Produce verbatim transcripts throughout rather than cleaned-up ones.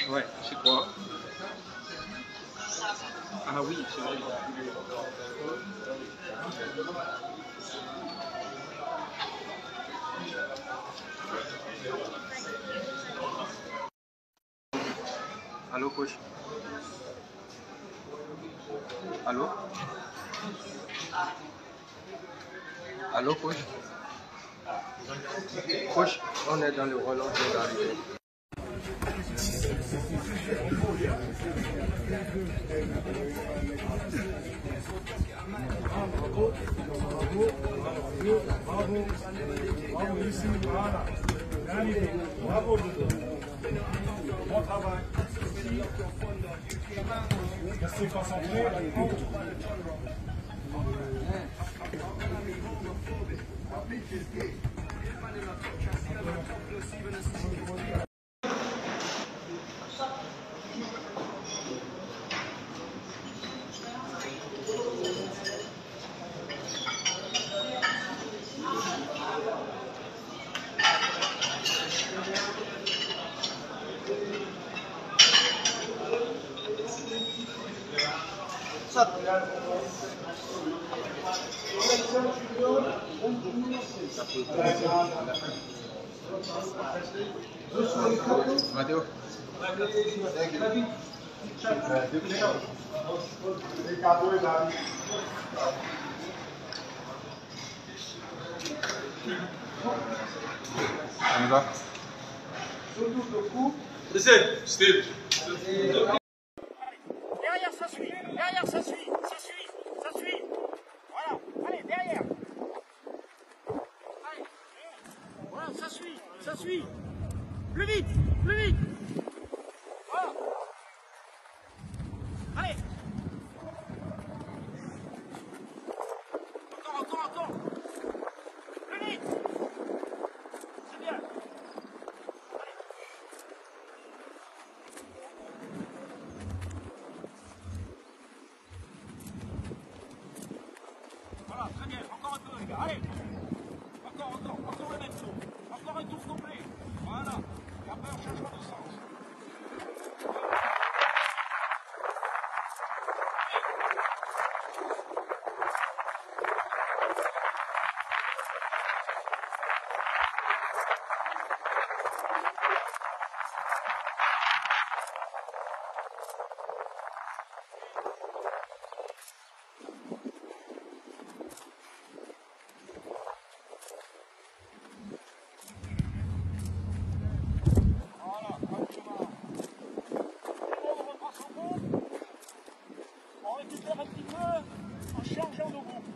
Ouais, c'est quoi? Ah oui, c'est vrai. Allô, coach? Allô? Allô, coach? Coach, on est dans le rôle, on vient d'arriver. Bravo, bravo, bravo, bravo, ici, voilà. Magnifique, bravo, bon travail. Restez concentrés. Matteo. On y va. Listen, Steve. Derrière, ça suit. Derrière, ça suit. Ça suit. Ça suit. Voilà. Allez, derrière. Allez. Voilà, ça suit. Ça suit. Plus vite. Plus vite. Voilà. Allez. Encore, encore, encore. Plus vite. C'est bien. Voilà, très bien. Encore un peu, les gars. Allez. Encore, encore, encore le même tour. Encore un tour complet. Voilà. Et après, on changera de sens. Voilà, tranquillement. On reprend son groupe. On récupère un petit peu en changeant de groupe.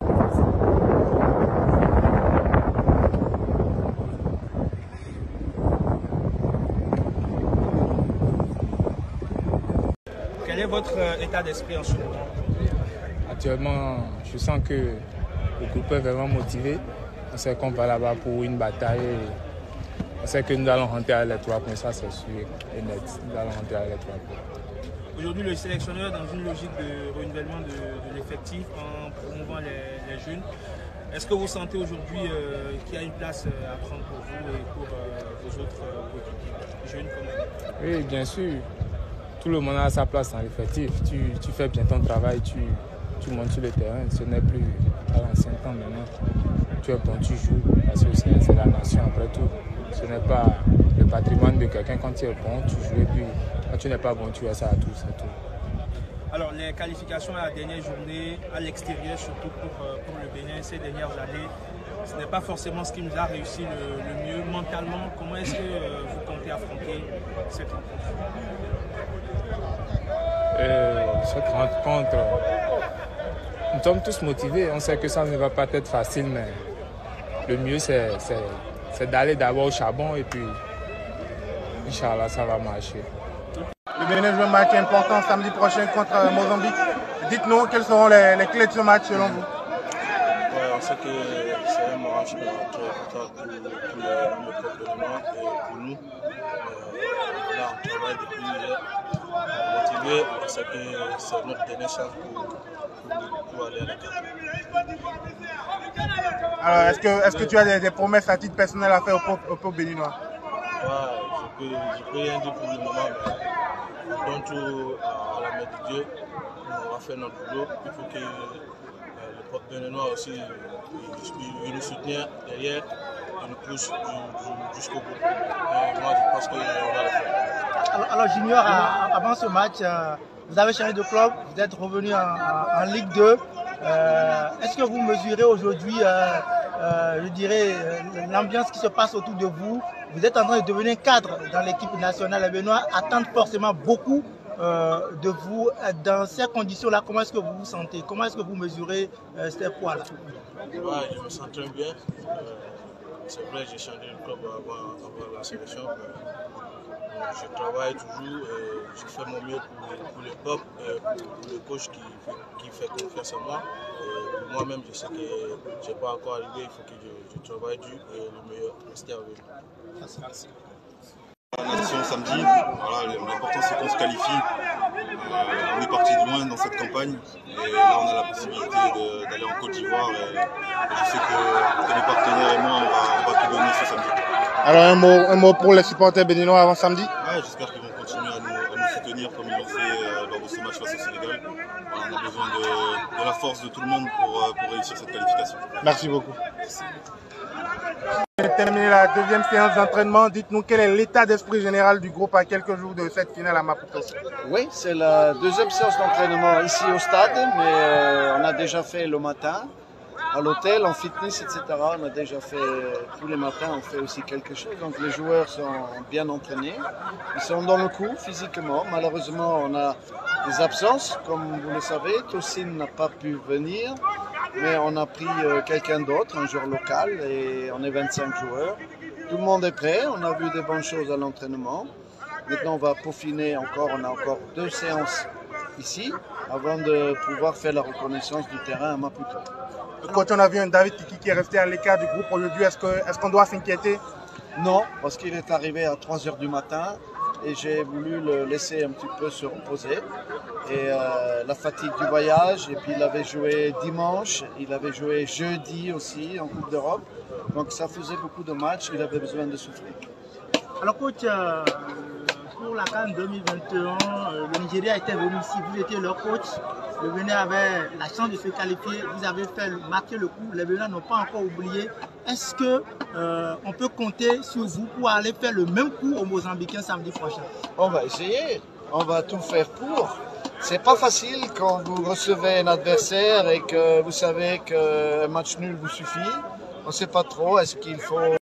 Quel est votre euh, état d'esprit en ce moment? Actuellement, je sens que le groupe est vraiment motivé. On sait qu'on va là-bas pour une bataille. On sait que nous allons rentrer à les trois points, ça c'est sûr et net. Nous allons rentrer à les trois points. Aujourd'hui, le sélectionneur, dans une logique de renouvellement de, de l'effectif, en promouvant les, les jeunes, est-ce que vous sentez aujourd'hui euh, qu'il y a une place à prendre pour vous et pour euh, vos autres euh, jeunes comme vous? Oui, bien sûr. Tout le monde a sa place dans l'effectif. Tu, tu fais bien ton travail, tu, tu montes sur le terrain. Ce n'est plus à l'ancien temps maintenant. Tu es bon, tu joues, parce que c'est la nation après tout. Ce n'est pas le patrimoine de quelqu'un. Quand tu es bon, tu joues, et puis quand tu n'es pas bon, tu es ça à tout, c'est tout. Alors, les qualifications à la dernière journée, à l'extérieur, surtout pour, euh, pour le Bénin, ces dernières années, ce n'est pas forcément ce qui nous a réussi le, le mieux. Mentalement, comment est-ce que euh, vous comptez affronter cette rencontre? Euh, cette rencontre, nous sommes tous motivés. On sait que ça ne va pas être facile, mais le mieux, c'est d'aller d'abord au charbon et puis, Inch'Allah, ça va marcher. Le Bénin joue un match important samedi prochain contre Mozambique. Dites-nous quelles seront les, les clés de ce match selon vous? Ouais, on sait que c'est un match qui est important pour, pour le, le peuple noir et pour nous. Euh, là, on travaille depuis hier. Motivé, on sait que c'est notre dernière chance pour, pour, pour aller à la carte. Alors, est-ce que, est-ce que tu as des, des promesses à titre personnel à faire au peuple, au peuple béninois? Ouais, je peux, je peux rien dire pour le moment, mais on donne tout à, à la main de Dieu. On va faire notre boulot. Il faut que euh, le peuple béninois aussi il, il nous soutenir derrière et nous pousse jusqu'au bout. Et moi, je pense qu'on va le faire. Alors, alors Junior, avant ce match, euh, vous avez changé de club, vous êtes revenu en, en, en Ligue deux. Euh, Est-ce que vous mesurez aujourd'hui, euh, euh, je dirais, l'ambiance qui se passe autour de vous? Vous êtes en train de devenir cadre dans l'équipe nationale. Les Béninois attendent forcément beaucoup euh, de vous. Dans ces conditions-là, comment est-ce que vous vous sentez? Comment est-ce que vous mesurez euh, ces poids-là? Ouais, je me sens très bien. Euh, C'est vrai, j'ai changé de club avant, avant la sélection. Mais je travaille toujours, et je fais mon mieux pour, pour le peuple, pour, pour le coach qui, qui fait confiance en moi. Et pour moi-même, je sais que je n'ai pas encore arrivé, il faut que je, je travaille dur et le meilleur rester avec lui. Merci. Merci. La nation samedi, voilà, l'important c'est qu'on se qualifie. Euh, on est parti de loin dans cette campagne et là on a la possibilité d'aller en Côte d'Ivoire et, et je sais que, que les partenaires et moi on va, on va tout donner ce samedi. Alors un mot, un mot pour les supporters béninois avant samedi? Ouais, j'espère qu'ils vont continuer à nous, à nous soutenir comme ils l'ont fait euh, lors de ce match face au Sénégal. Voilà, on a besoin de, de la force de tout le monde pour, pour réussir cette qualification. Merci beaucoup. Terminé la deuxième séance d'entraînement. Dites-nous quel est l'état d'esprit général du groupe à quelques jours de cette finale à Maputo. Oui, c'est la deuxième séance d'entraînement ici au stade, mais euh, on a déjà fait le matin à l'hôtel, en fitness, et cetera. On a déjà fait tous les matins, on fait aussi quelque chose. Donc les joueurs sont bien entraînés, ils sont dans le coup physiquement. Malheureusement, on a des absences, comme vous le savez. Tosin n'a pas pu venir. Mais on a pris euh, quelqu'un d'autre, un joueur local, et on est vingt-cinq joueurs. Tout le monde est prêt, on a vu des bonnes choses à l'entraînement. Maintenant, on va peaufiner encore, on a encore deux séances ici, avant de pouvoir faire la reconnaissance du terrain à Maputo. Quand on a vu un David Kiki qui est resté à l'écart du groupe aujourd'hui, est-ce qu'on est qu'on doit s'inquiéter? Non, parce qu'il est arrivé à trois heures du matin et j'ai voulu le laisser un petit peu se reposer. Et euh, la fatigue du voyage, et puis il avait joué dimanche, il avait joué jeudi aussi en Coupe d'Europe. Donc ça faisait beaucoup de matchs, il avait besoin de souffler. Alors coach, euh, pour la CAN deux mille vingt et un, euh, le Nigeria était venu ici, vous étiez leur coach. Le Bénin avait la chance de se qualifier, vous avez fait marquer le coup, les Bénins n'ont pas encore oublié. Est-ce qu'on euh, peut compter sur vous pour aller faire le même coup aux Mozambicains samedi prochain? On va essayer, on va tout faire pour. C'est pas facile quand vous recevez un adversaire et que vous savez qu'un match nul vous suffit. On ne sait pas trop, est-ce qu'il faut